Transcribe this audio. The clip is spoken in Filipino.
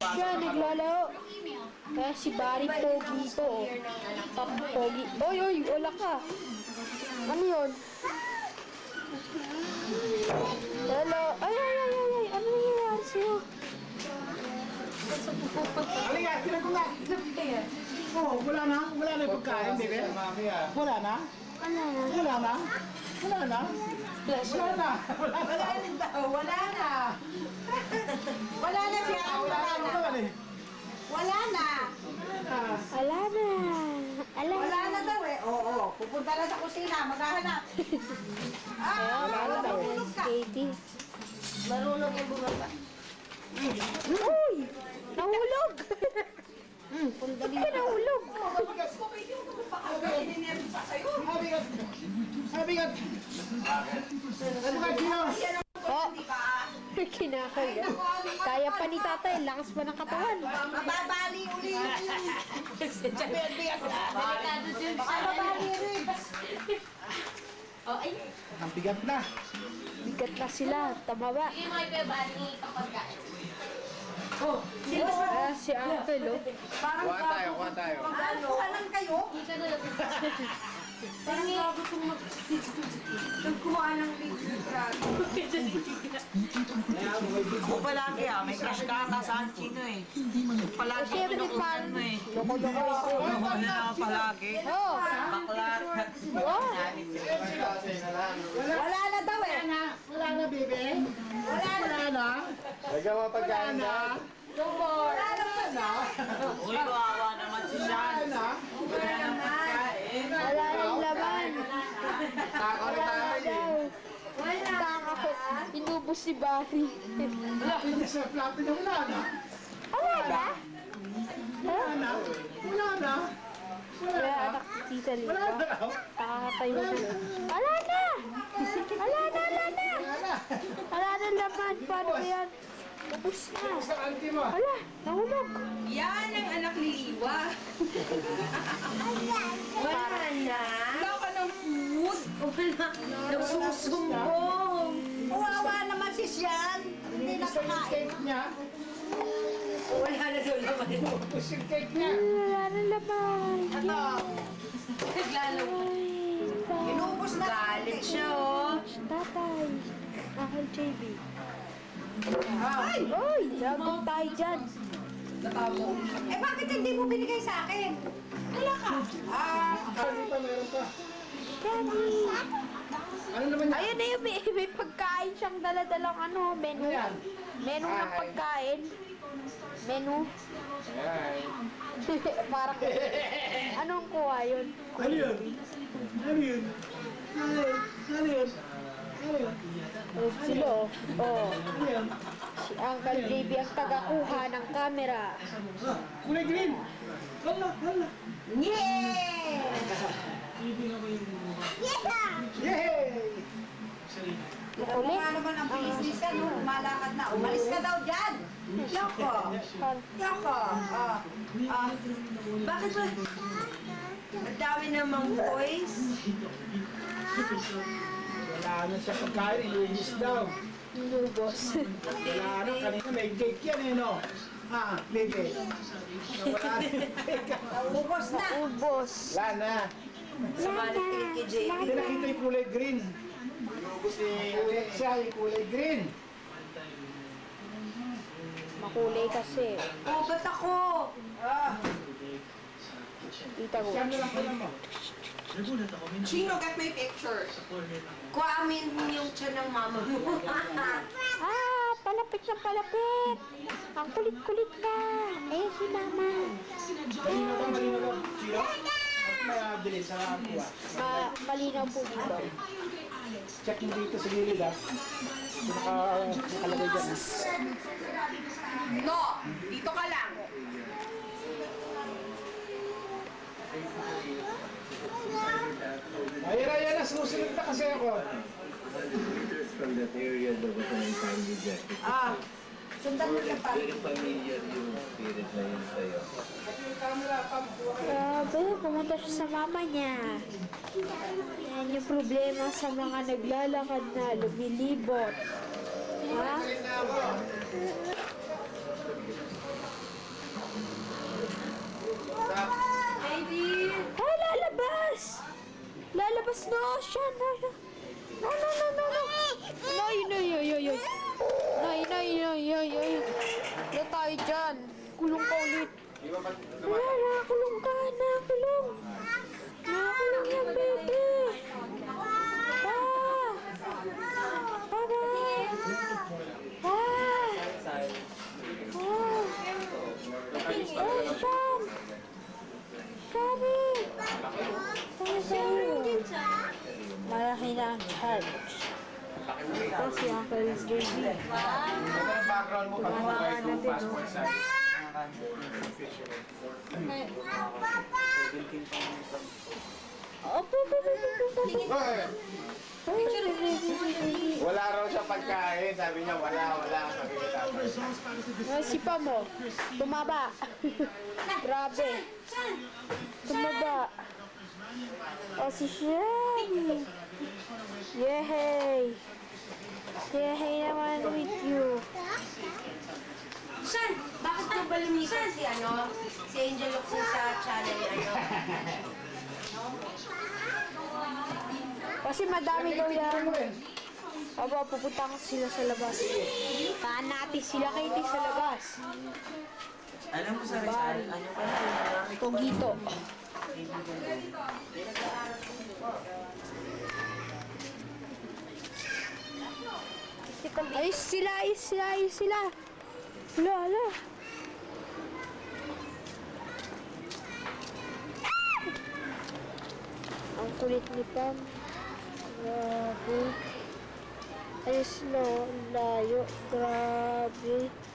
Siya, naglalaro. Kaya si Barry Pogi ito. Pogi. Oy, oy, wala ka. Ano yun? Hello. Ay, ay, ay, ay, ay. Ano nangyayari sa'yo? Halika, sila ko nga. Oh, wala na yung pagkain, bebe. Wala na? Wala na. Wala na? Wala na? Wala na. Wala na. Wala na siya. Wala na. Wala na. Wala na daw eh. Oo. Pupunta na sa kusina. Maghahanap. Wala na. Marunong ka. Katie. Marunong yung bumaba. Uy! Nahulog! Ba't ka nahulog? Habigat! Oh! Kinakaya. Kaya pa ni tatay. Lakas pa ng katawan. Mababali uli yun. Bigat! Delikado dyan siya. Mababali rin. Oh, ay. Ang bigat na. Bigat na sila. Tama ba? Hindi mo kayo bali kapag kain. Si Uncle, oh. Kuha tayo. Kuha lang kayo. Hindi ka na lang. Parang bago itong nagkuha ng Ako palagi may crush ka saan chino eh. Palagi Siyempre, kinukunan mo eh. loko-loko ito. Ano na palagi? Oh! Bakla. Oh! Wala na daw eh. Wala na, bebe. Wala na. Lagyan mo pagkain na. No more. Wala na. Uy, kawawa naman si Sean. Wala na. Wala nang laman. Tako ni Wala daw. Taka ko. Inubos si Barry. Hindi sa plato niya, wala na. Wala na? Wala na. Wala na. Kaya anak ni Tita Wala Lita. na. Kakatayo na. Wala na! Wala na, wala na! Wala na laman. Paano ba yan? Ubus na. Sa auntie mo. Wala, nahulog. Yan ang anak ni Liwa. Wala na. Wala ka ng food. Wala. Nagsusumbong. Kawawa naman si Sian. Hindi na Gusto yung kakain. cake niya. Wala na doon naman. Gusto yung cake niya. Wala na laman. Ano? Naglalaro. Inubos na. Galit siya, oh. Tatay. Uncle JB. Ay! Uy, lagot tayo dyan. Eh, bakit hindi mo binigay sa akin? Wala ka. Meron pa. Daddy. Ano naman yan? Ayun na yun, may pagkain siyang daladalang menu. Ano yan? Menu ng pagkain. Menu. Parang, anong kuha yun? Ano yun? Ano yun? Ano yun? Ano yun? Ano yun? Oh, sila, oh. Ano yun? Si Uncle JB ang tagakuha ng camera. Kulay green! Hala! Hala! Yeah! Yay! Ito mo nga naman ang business ka, no? Malakad na. Umalis ka daw dyan. Yoko. Yoko. Bakit ba? Ang dami namang boys. Wala na siya pagkain, iubos daw. Lubos. Wala na, kanina may cake yan eh, no? Ha, baby. Wala na yung cake. Ubos na. Ubos. Wala na. Sumalit kay JB. Hindi nakita yung kulay green. Siya yung kulay green. Makulay kasi. Oh, ba't ako? Tita ko. Siya na lang pala mo. Chino, get my picture. Kuamin yung tiyan ng mama mo. Palapit na palapit. Ang kulit-kulit na. Eh, si mama. Malino ba? Malino ba? Chino? May bilis sa kuha. Malinaw po dito. Check mo dito sa gilid ha. Nakalagay dyan ha. No, dito ka lang. Ayan na, susunod na kasi ako. From that area, there was an untimely death. Sundan mo siya pa. Very familiar yung spirit na yun sa'yo. Grabe, pumunta siya sa mama niya. Yan yung problema sa mga naglalakad na lumilibot. Ha? Baby! Ay, lalabas! Lalabas na siya. No. Nay. Wala tayo dyan. Kulong ka ulit. Wala, nakakulong ka. Nakakulong yan, baby. Malaki na ang charge. Ito si Uncle's baby. Ang background mo pag mobile to passport size. Opo. Wala raw siya pagkain. Sabi niya wala. Sabi niya tapos. Sipa mo. Tumaba. Grabe. Tumaba. O si Shen. Yehey. Yehey naman with you. Saan? Bakit mo ba lumipat si si Angel Locsin sa channel ni Kasi madami daw yan. Aba, pupunta ko sila sa labas. Taan natin sila Katie sa labas. Alam mo sa Rizal, ano ka na? Togito. Ayos sila. Hala. Ang kulit ni Pam. Grabe. Ayos no, layo. Grabe.